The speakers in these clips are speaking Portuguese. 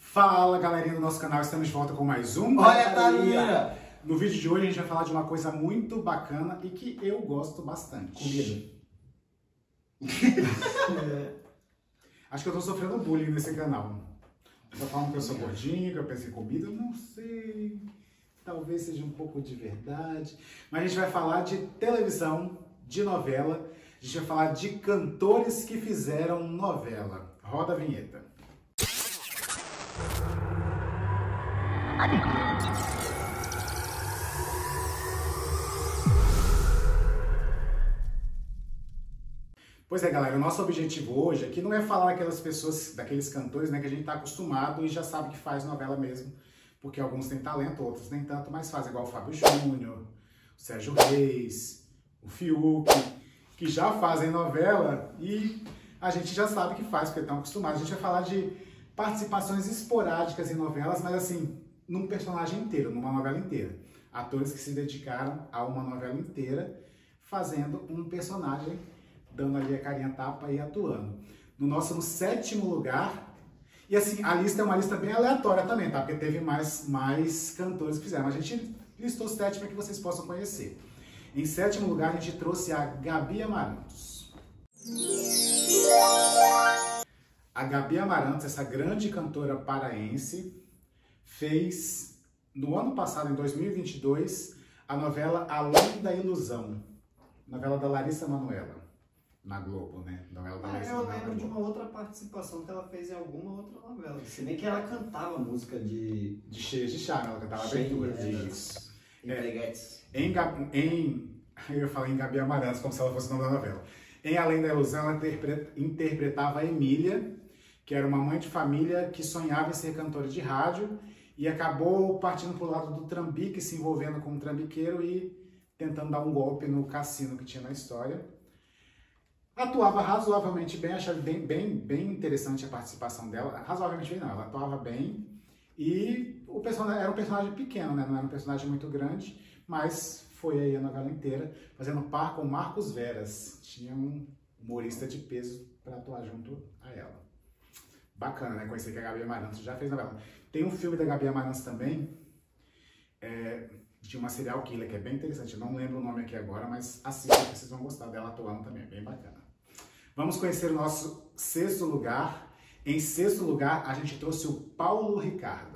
Fala, galerinha do nosso canal, estamos de volta com mais um Olha, Thalia! No vídeo de hoje a gente vai falar de uma coisa muito bacana e que eu gosto bastante. Comida. Acho que eu tô sofrendo bullying nesse canal. Tô falando que eu sou gordinho, que eu penso em comida, eu não sei. Talvez seja um pouco de verdade. Mas a gente vai falar de televisão, de novela. A gente vai falar de cantores que fizeram novela. Roda a vinheta. Pois é, galera, o nosso objetivo hoje aqui não é falar daquelas pessoas, daqueles cantores, né, que a gente tá acostumado e já sabe que faz novela mesmo, porque alguns têm talento, outros nem tanto, mas fazem igual o Fábio Júnior, o Sérgio Reis, o Fiuk, que já fazem novela e a gente já sabe que faz, porque estão acostumados. A gente vai falar de participações esporádicas em novelas, mas assim, num personagem inteiro, numa novela inteira. Atores que se dedicaram a uma novela inteira, fazendo um personagem, dando ali a carinha tapa e atuando. No sétimo lugar, e assim, a lista é uma lista bem aleatória também, tá? Porque teve mais cantores que fizeram. A gente listou 7 para que vocês possam conhecer. Em sétimo lugar, a gente trouxe a Gabi Amarantos. A Gabi Amarantos, essa grande cantora paraense, fez, no ano passado, em 2022, a novela Além da Ilusão, novela da Larissa Manoela, na Globo, né? Novela da Larissa Eu Manoela lembro de uma outra participação que ela fez em alguma outra novela. Se bem que ela cantava música de Cheias de Charme, ela cantava abertura. Isso. Eu ia falar em Gabi Amarantos, como se ela fosse o nome da novela. Em Além da Ilusão, ela interpretava a Emília, que era uma mãe de família que sonhava em ser cantora de rádio e acabou partindo para o lado do trambique, se envolvendo com um trambiqueiro e tentando dar um golpe no cassino que tinha na história. Atuava razoavelmente bem, achava bem interessante a participação dela. Razoavelmente bem não, ela atuava bem e o personagem era um personagem pequeno, né? Não era um personagem muito grande, mas foi aí a novela inteira, fazendo par com Marcos Veras. Tinha um humorista de peso para atuar junto a ela. Bacana, né? Conhecer que a Gabi Amarantos já fez novela. Tem um filme da Gabi Amarantos também, de uma serial killer, que é bem interessante. Eu não lembro o nome aqui agora, mas assistam que vocês vão gostar dela atuando também, é bem bacana. Vamos conhecer o nosso sexto lugar. Em sexto lugar, a gente trouxe o Paulo Ricardo.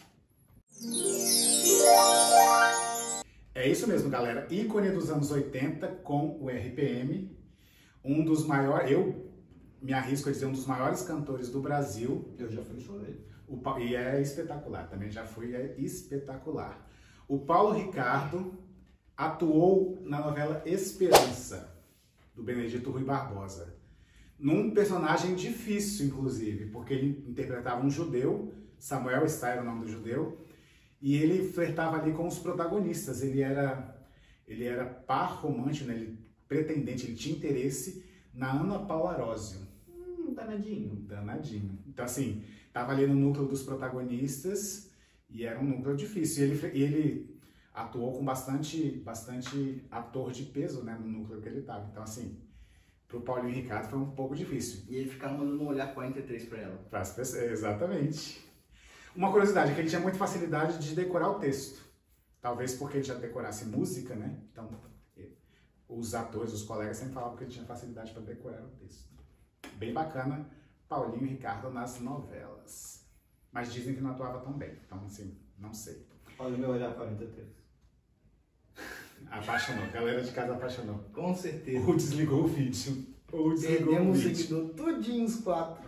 É isso mesmo, galera. Ícone dos anos 80 com o RPM. Um dos maiores, eu me arrisco a dizer, um dos maiores cantores do Brasil. Eu já fui show dele. E é espetacular, também já fui, é espetacular. O Paulo Ricardo atuou na novela Esperança, do Benedito Rui Barbosa. Num personagem difícil, inclusive, porque ele interpretava um judeu, Samuel Stá era o nome do judeu, e ele flertava ali com os protagonistas. Ele era par romântico, né? Pretendente, ele tinha interesse na Ana Paula Arósio. Danadinho. Danadinho. Então, assim, tava ali no núcleo dos protagonistas e era um núcleo difícil. E ele atuou com bastante ator de peso, né, no núcleo que ele tava. Então, assim, pro Paulinho Ricardo foi um pouco difícil. E ele ficava mandando um olhar 43 pra ela. Pras pessoas, exatamente. Uma curiosidade é que ele tinha muita facilidade de decorar o texto. Talvez porque ele já decorasse música, né? Então, os atores, os colegas sempre falavam que ele tinha facilidade para decorar o texto. Bem bacana, Paulinho Ricardo nas novelas. Mas dizem que não atuava tão bem, então assim, não sei. Olha o meu olhar 43. Apaixonou, a galera de casa apaixonou. Com certeza. Ou desligou o vídeo. Perdemos o seguidor tudinho os 4.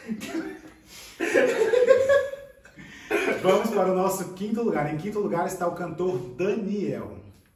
Vamos para o nosso quinto lugar. Em quinto lugar está o cantor Daniel.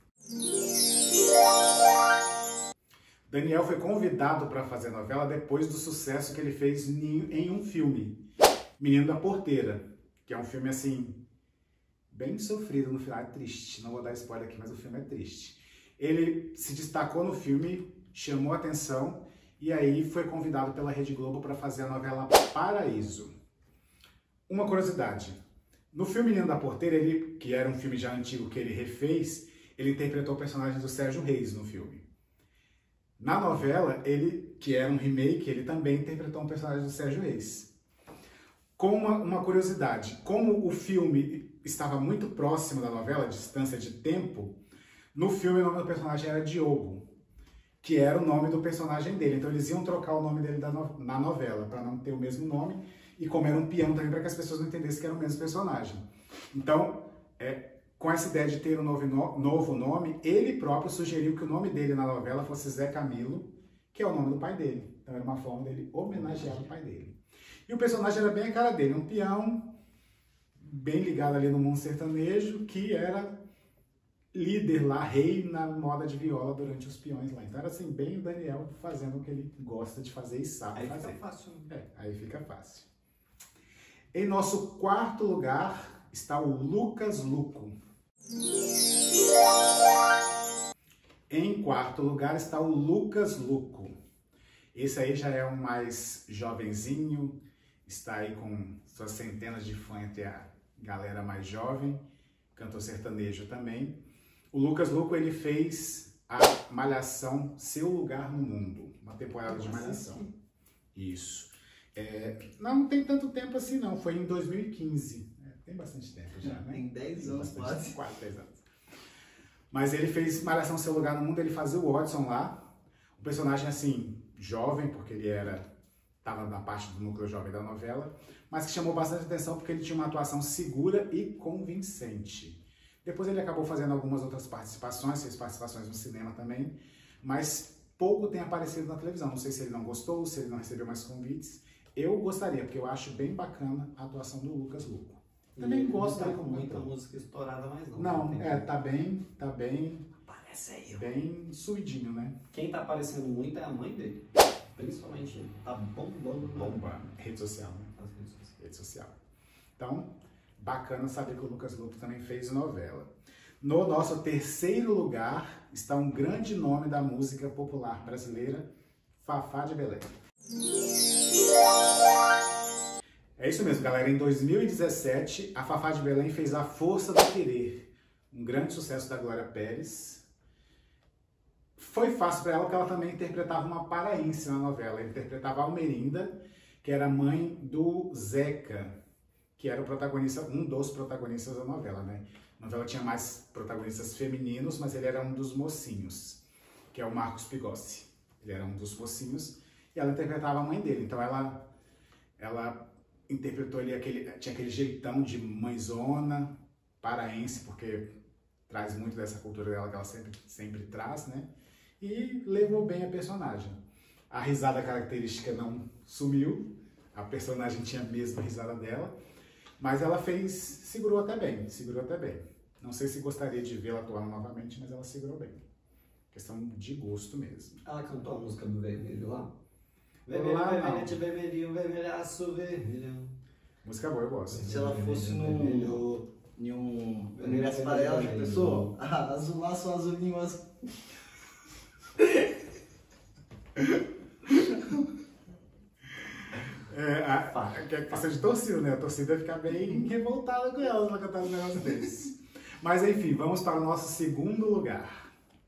Daniel foi convidado para fazer novela depois do sucesso que ele fez em um filme, Menino da Porteira, que é um filme assim, bem sofrido no final, é triste, não vou dar spoiler aqui, mas o filme é triste. Ele se destacou no filme, chamou atenção e aí foi convidado pela Rede Globo para fazer a novela Paraíso. Uma curiosidade, no filme Menino da Porteira, que era um filme já antigo que ele refez, ele interpretou o personagem do Sérgio Reis no filme. Na novela, que era um remake, ele também interpretou um personagem do Sérgio Reis. Com uma curiosidade, como o filme estava muito próximo da novela, distância de tempo, no filme o nome do personagem era Diogo, que era o nome do personagem dele. Então eles iam trocar o nome dele na novela, para não ter o mesmo nome, e como era um peão também, para que as pessoas não entendessem que era o mesmo personagem. Então, com essa ideia de ter um novo nome, ele próprio sugeriu que o nome dele na novela fosse Zé Camilo, que é o nome do pai dele. Então era uma forma dele homenagear o pai dele. E o personagem era bem a cara dele, um peão bem ligado ali no mundo sertanejo, que era líder lá, rei na moda de viola durante os peões lá. Então era assim, bem o Daniel fazendo o que ele gosta de fazer e sabe fazer. Aí fica fácil. Aí fica fácil. Em nosso quarto lugar está o Lucas Luco. Em quarto lugar está o Lucas Luco. Esse aí já é um mais jovenzinho, está aí com suas centenas de fãs entre a galera mais jovem, cantor sertanejo também. O Lucas Luco, ele fez a Malhação Seu Lugar no Mundo, uma temporada de Malhação. Isso. Não tem tanto tempo assim não, foi em 2015. Tem bastante tempo já, né? Tem 10 anos quase. Quase 10 anos. Mas ele fez Malhação Seu Lugar no Mundo, ele fazia o Watson lá. O personagem, assim, jovem, porque ele estava na parte do núcleo jovem da novela, mas que chamou bastante atenção porque ele tinha uma atuação segura e convincente. Depois ele acabou fazendo algumas outras participações, fez participações no cinema também, mas pouco tem aparecido na televisão. Não sei se ele não gostou, se ele não recebeu mais convites. Eu gostaria, porque eu acho bem bacana a atuação do Lucas Luco. Também gosto dele como muita música estourada, mas não. Não, tá bem. Parece aí, bem suidinho, né? Quem tá aparecendo muito é a mãe dele. Principalmente ele. Tá bombando. Bomba. Rede social, né? Rede social. Então, bacana saber que o Lucas Luco também fez novela. No nosso terceiro lugar está um grande nome da música popular brasileira, Fafá de Belém. É isso mesmo, galera. Em 2017, a Fafá de Belém fez A Força do Querer, um grande sucesso da Glória Pérez. Foi fácil para ela porque ela também interpretava uma paraense na novela. Ela interpretava a Almerinda, que era mãe do Zeca, que era o protagonista, um dos protagonistas da novela, né? A novela tinha mais protagonistas femininos, mas ele era um dos mocinhos, que é o Marcos Pigossi. Ele era um dos mocinhos e ela interpretava a mãe dele. Então ela interpretou ali tinha aquele jeitão de mãezona, paraense, porque traz muito dessa cultura dela que ela sempre traz, né? E levou bem a personagem. A risada característica não sumiu, a personagem tinha a mesma risada dela, mas ela segurou até bem. Não sei se gostaria de vê-la atuar novamente, mas ela segurou bem. Questão de gosto mesmo. Ela cantou a música do Vermelho lá? Vermelho, vermelhete, vermelhinho, vermelhaço, vermelhão. Música boa, eu gosto. Se ela fosse em um vermelhaço amarelo, já pensou? Azulaço, azulinho, É questão de torcida, né? A torcida fica bem revoltada com ela pra cantar um negócio desse. Mas enfim, vamos para o nosso segundo lugar.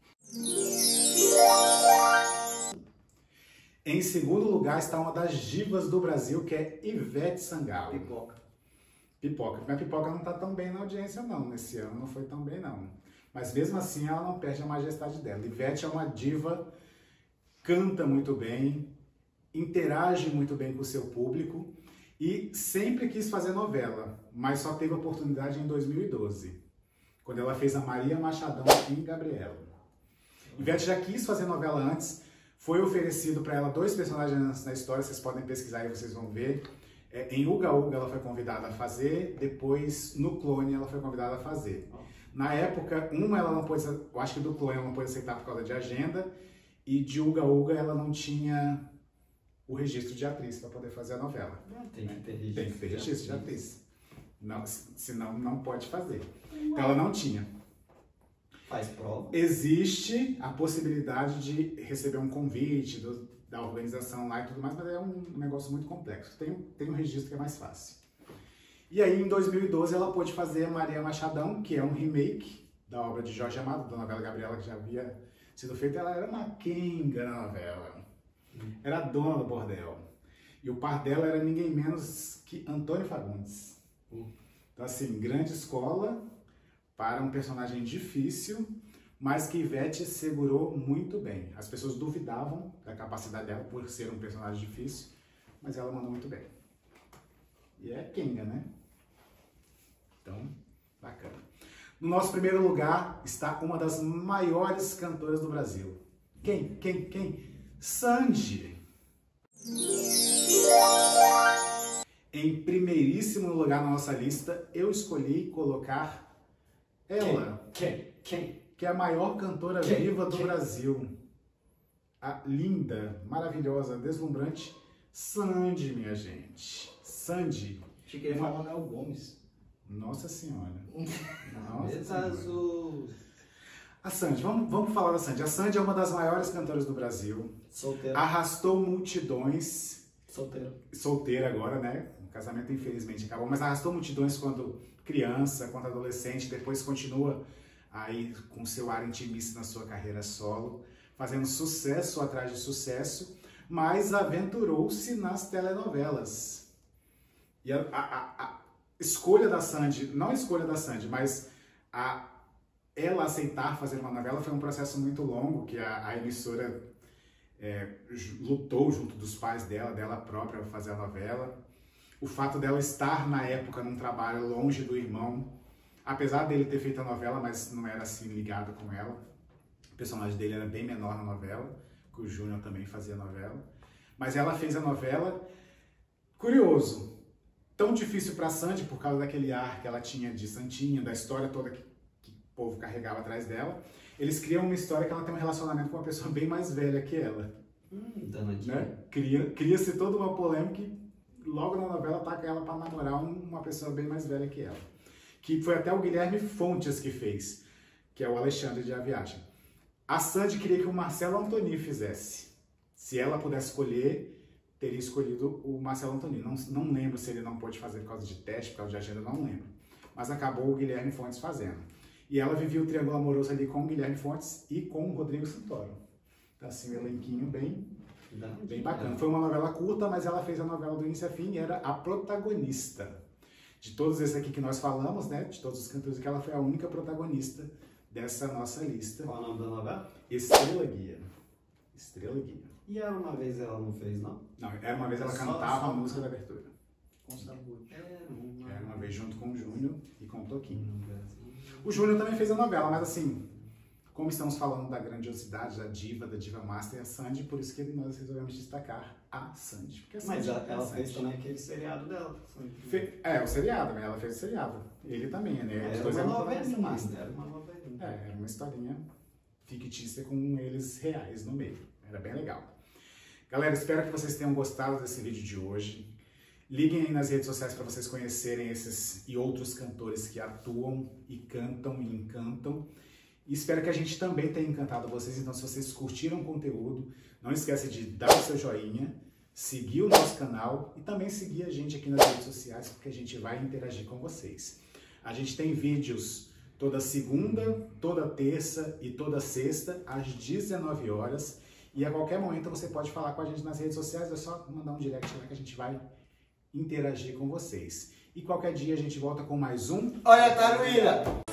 Em segundo lugar está uma das divas do Brasil, que é Ivete Sangalo. Pipoca. Mas Pipoca não está tão bem na audiência não, nesse ano não foi tão bem não. Mas mesmo assim ela não perde a majestade dela. Ivete é uma diva, canta muito bem, interage muito bem com o seu público e sempre quis fazer novela, mas só teve oportunidade em 2012, quando ela fez a Maria Machadão em Gabriela. Ivete já quis fazer novela antes, foi oferecido para ela 2 personagens na história, vocês podem pesquisar e vocês vão ver. Em Uga Uga ela foi convidada a fazer, depois no Clone ela foi convidada a fazer. Na época, ela não pôde, eu acho que do Clone ela não pôde aceitar por causa de agenda, e de Uga Uga ela não tinha o registro de atriz para poder fazer a novela. Tem que ter registro. Tem que ter registro de atriz. Não, senão não pode fazer. Então ela não tinha. Faz prova. Existe a possibilidade de receber um convite da organização lá e tudo mais, mas é um negócio muito complexo. Tem um registro que é mais fácil. E aí, em 2012, ela pôde fazer Maria Machadão, que é um remake da obra de Jorge Amado, da novela Gabriela, que já havia sido feita. Ela era uma quenga na novela. Era a dona do bordel. E o par dela era ninguém menos que Antônio Fagundes. Então, assim, grande escola para um personagem difícil, mas que Ivete segurou muito bem. As pessoas duvidavam da capacidade dela por ser um personagem difícil, mas ela mandou muito bem. E é Kenga, né? Então, bacana. No nosso primeiro lugar está uma das maiores cantoras do Brasil. Quem? Sandy. Em primeiríssimo lugar na nossa lista, eu escolhi colocar ela. Quem? Que é a maior cantora viva do Brasil. A linda, maravilhosa, deslumbrante Sandy, minha gente. Sandy. Achei que ele ia falar Manuel Gomes. Nossa Senhora. Azul. A Sandy, vamos falar da Sandy. A Sandy é uma das maiores cantoras do Brasil. Solteira. Arrastou multidões. Solteira agora, né? O casamento infelizmente acabou, mas arrastou multidões quando criança, quando adolescente, depois continua aí com seu ar intimista na sua carreira solo, fazendo sucesso atrás de sucesso, mas aventurou-se nas telenovelas. E a escolha da Sandy, não a escolha da Sandy, mas ela aceitar fazer uma novela foi um processo muito longo, que a emissora lutou junto dos pais dela própria para fazer a novela. O fato dela estar na época num trabalho longe do irmão, apesar dele ter feito a novela, mas não era assim ligado com ela. O personagem dele era bem menor na novela, que o Júnior também fazia novela. Mas ela fez a novela. Curioso, tão difícil para Sandy por causa daquele ar que ela tinha de santinha, da história toda que o povo carregava atrás dela. Eles criam uma história que ela tem um relacionamento com uma pessoa bem mais velha que ela. Né? Cria-se toda uma polêmica e logo na novela taca ela para namorar uma pessoa bem mais velha que ela. Que foi até o Guilherme Fontes que fez, que é o Alexandre de A Viagem. A Sandy queria que o Marcelo Antoni fizesse. Se ela pudesse escolher, teria escolhido o Marcelo Antoni. Não lembro se ele não pôde fazer por causa de teste, por causa de agenda, não lembro. Mas acabou o Guilherme Fontes fazendo. E ela vivia o triângulo amoroso ali com o Guilherme Fontes e com o Rodrigo Santoro. Então, assim, um elenquinho bem bacana. Foi uma novela curta, mas ela fez a novela do início a fim e era a protagonista. De todos esses aqui que nós falamos, né? De todos os cantores que ela foi a única protagonista dessa nossa lista. Qual é o nome da novela? Estrela Guia. Estrela Guia. E Era Uma Vez ela não fez, não? Não, Era Uma Vez ela cantava a música da abertura. com sabor. Era uma vez junto com o Júnior e com o Toquinho. O Júnior também fez a novela, mas assim, como estamos falando da grandiosidade, da diva master, a Sandy, por isso que nós resolvemos destacar a Sandy. Porque a Sandy mas ela fez também aquele seriado dela. O seriado, né? Ela fez o seriado. Ele também, né? Era uma novelinha. Era uma novelinha. Era uma historinha fictícia com eles reais no meio. Era bem legal. Galera, espero que vocês tenham gostado desse vídeo de hoje. Liguem aí nas redes sociais para vocês conhecerem esses e outros cantores que atuam e cantam e encantam. E espero que a gente também tenha encantado vocês. Então, se vocês curtiram o conteúdo, não esqueça de dar o seu joinha, seguir o nosso canal e também seguir a gente aqui nas redes sociais, porque a gente vai interagir com vocês. A gente tem vídeos toda segunda, toda terça e toda sexta, às 19 horas. E a qualquer momento você pode falar com a gente nas redes sociais, é só mandar um direct lá que a gente vai interagir com vocês. E qualquer dia a gente volta com mais um... Olha, Taruíra!